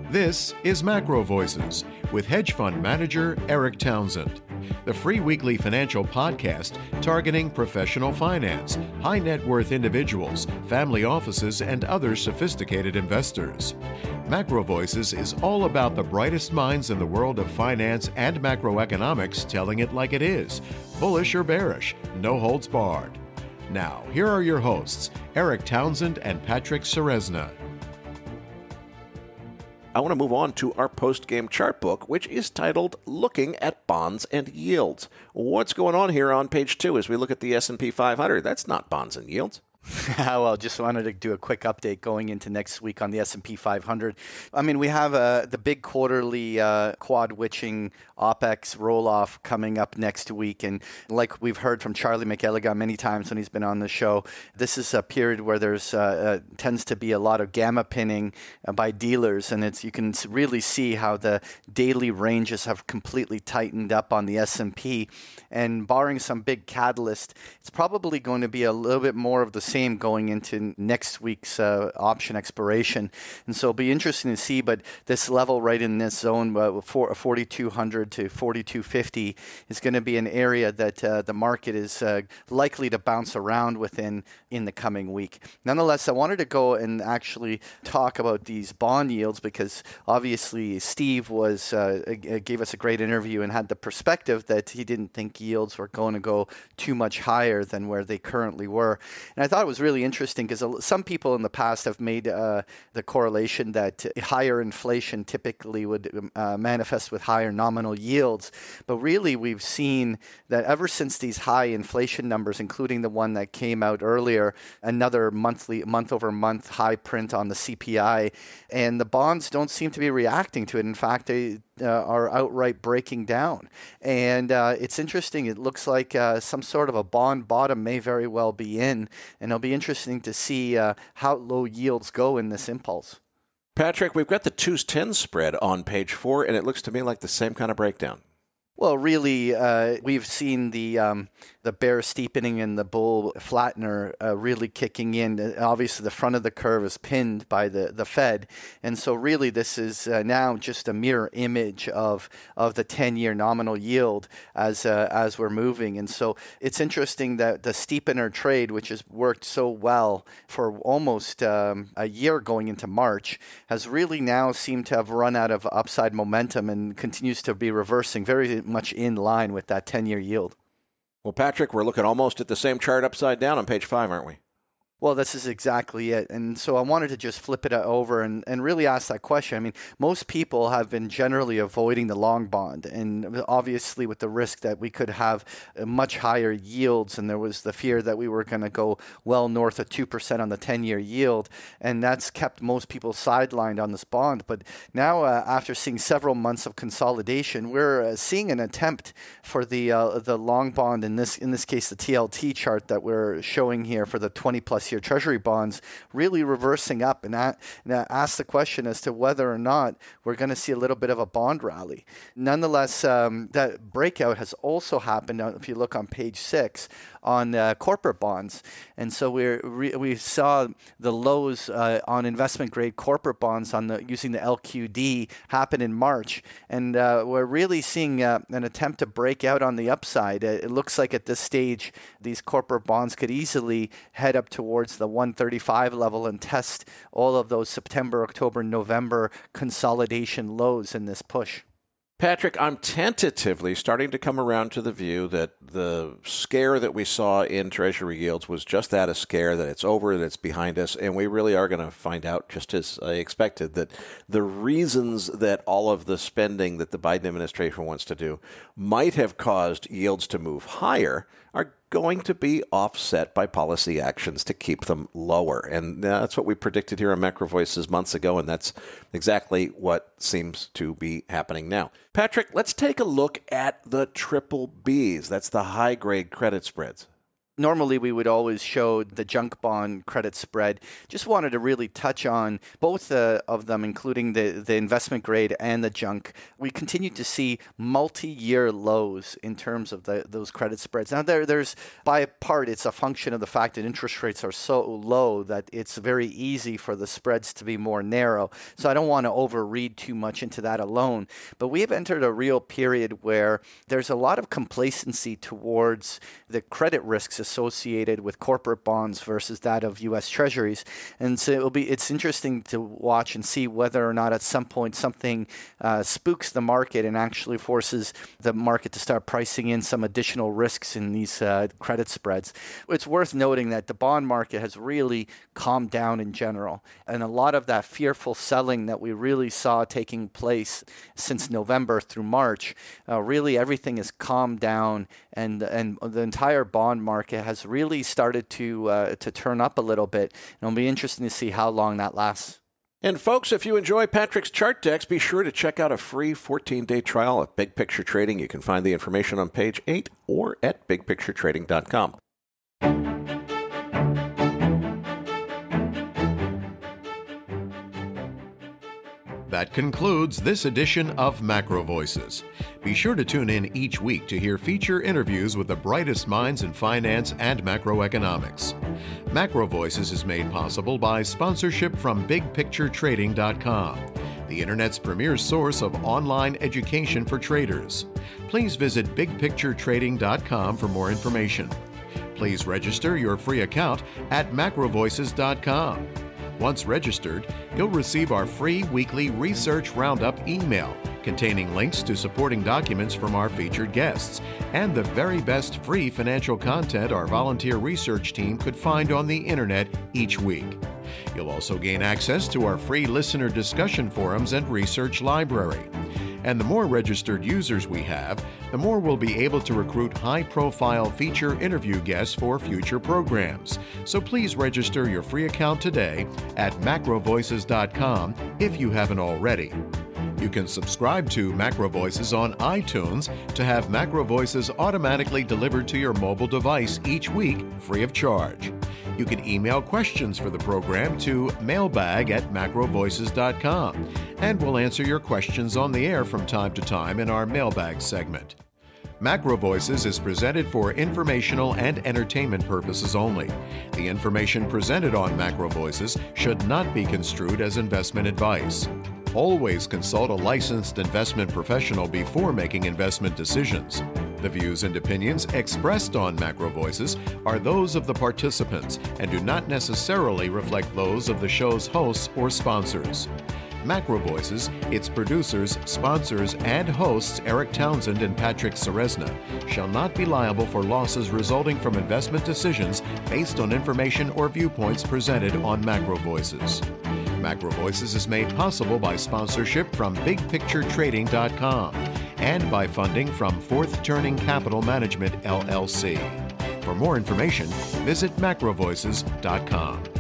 This is Macro Voices with hedge fund manager Eric Townsend, the free weekly financial podcast targeting professional finance, high net worth individuals, family offices, and other sophisticated investors. Macro Voices is all about the brightest minds in the world of finance and macroeconomics telling it like it is, bullish or bearish, no holds barred. Now, here are your hosts, Eric Townsend and Patrick Ceresna. I want to move on to our post-game chart book, which is titled Looking at Bonds and Yields. What's going on here on page 2 as we look at the S&P 500? That's not bonds and yields. Well, just wanted to do a quick update going into next week on the S&P 500. I mean, we have the big quarterly quad-witching OPEX roll-off coming up next week. And like we've heard from Charlie McElligott many times when he's been on the show, this is a period where there's tends to be a lot of gamma pinning by dealers. And you can really see how the daily ranges have completely tightened up on the S&P. And barring some big catalyst, it's probably going to be a little bit more of the same going into next week's option expiration. And so it'll be interesting to see, but this level right in this zone, 4,200 to 4,250, is going to be an area that the market is likely to bounce around within in the coming week. Nonetheless, I wanted to go and actually talk about these bond yields because obviously Steve gave us a great interview and had the perspective that he didn't think yields were going to go too much higher than where they currently were. And I thought it was really interesting because some people in the past have made the correlation that higher inflation typically would manifest with higher nominal yields. But really, we've seen that ever since these high inflation numbers, including the one that came out earlier, another month-over-month high print on the CPI, and the bonds don't seem to be reacting to it. In fact, they are outright breaking down. And it's interesting. It looks like some sort of a bond bottom may very well be in. And it'll be interesting to see how low yields go in this impulse. Patrick, we've got the 2s-10s spread on page 4, and it looks to me like the same kind of breakdown. Well, really, we've seen the bear steepening and the bull flattener really kicking in. Obviously, the front of the curve is pinned by the Fed. And so really, this is now just a mirror image of the 10-year nominal yield as we're moving. And so it's interesting that the steepener trade, which has worked so well for almost a year going into March, has really now seemed to have run out of upside momentum and continues to be reversing very much in line with that 10-year yield. Well, Patrick, we're looking almost at the same chart upside down on page 5, aren't we? Well, this is exactly it. And so I wanted to just flip it over and really ask that question. I mean, most people have been generally avoiding the long bond. And obviously with the risk that we could have much higher yields, and there was the fear that we were going to go well north of 2% on the 10-year yield. And that's kept most people sidelined on this bond. But now, after seeing several months of consolidation, we're seeing an attempt for the long bond, in this case, the TLT chart that we're showing here for the 20-plus year Treasury bonds, really reversing up, and ask the question as to whether or not we're going to see a little bit of a bond rally. Nonetheless, that breakout has also happened, if you look on page 6, on corporate bonds. And so we saw the lows on investment-grade corporate bonds using the LQD happen in March. And we're really seeing an attempt to break out on the upside. It looks like at this stage, these corporate bonds could easily head up towards the 135 level and test all of those September, October, November consolidation lows in this push. Patrick, I'm tentatively starting to come around to the view that the scare that we saw in Treasury yields was just that, a scare, that it's over, that it's behind us, and we really are going to find out, just as I expected, that the reasons that all of the spending that the Biden administration wants to do might have caused yields to move higher are going to be offset by policy actions to keep them lower. And that's what we predicted here on Macro Voices months ago, and that's exactly what seems to be happening now. Patrick, let's take a look at the triple Bs. That's the high-grade credit spreads. Normally, we would always show the junk bond credit spread. Just wanted to really touch on both of them, including the investment grade and the junk. We continue to see multi-year lows in terms of those credit spreads. Now, there's by part, it's a function of the fact that interest rates are so low that it's very easy for the spreads to be more narrow. So I don't want to overread too much into that alone. But we have entered a real period where there's a lot of complacency towards the credit risks associated with corporate bonds versus that of U.S. Treasuries. And so it's interesting to watch and see whether or not at some point something spooks the market and actually forces the market to start pricing in some additional risks in these credit spreads. It's worth noting that the bond market has really calmed down in general. And a lot of that fearful selling that we really saw taking place since November through March, really everything has calmed down, and the entire bond market has really started to turn up a little bit. And it'll be interesting to see how long that lasts. And folks, if you enjoy Patrick's chart decks, be sure to check out a free 14-day trial at Big Picture Trading. You can find the information on page 8 or at bigpicturetrading.com. That concludes this edition of Macro Voices. Be sure to tune in each week to hear feature interviews with the brightest minds in finance and macroeconomics. Macro Voices is made possible by sponsorship from BigPictureTrading.com, the Internet's premier source of online education for traders. Please visit BigPictureTrading.com for more information. Please register your free account at MacroVoices.com. Once registered, you'll receive our free weekly Research Roundup email containing links to supporting documents from our featured guests and the very best free financial content our volunteer research team could find on the Internet each week. You'll also gain access to our free listener discussion forums and research library. And the more registered users we have, the more we'll be able to recruit high-profile feature interview guests for future programs. So please register your free account today at macrovoices.com if you haven't already. You can subscribe to Macro Voices on iTunes to have Macro Voices automatically delivered to your mobile device each week free of charge. You can email questions for the program to mailbag@macrovoices.com, and we'll answer your questions on the air from time to time in our mailbag segment. Macro Voices is presented for informational and entertainment purposes only. The information presented on Macro Voices should not be construed as investment advice. Always consult a licensed investment professional before making investment decisions. The views and opinions expressed on Macro Voices are those of the participants and do not necessarily reflect those of the show's hosts or sponsors. Macro Voices, its producers, sponsors, and hosts Eric Townsend and Patrick Ceresna shall not be liable for losses resulting from investment decisions based on information or viewpoints presented on Macro Voices. Macro Voices is made possible by sponsorship from BigPictureTrading.com and by funding from Fourth Turning Capital Management, LLC. For more information, visit macrovoices.com.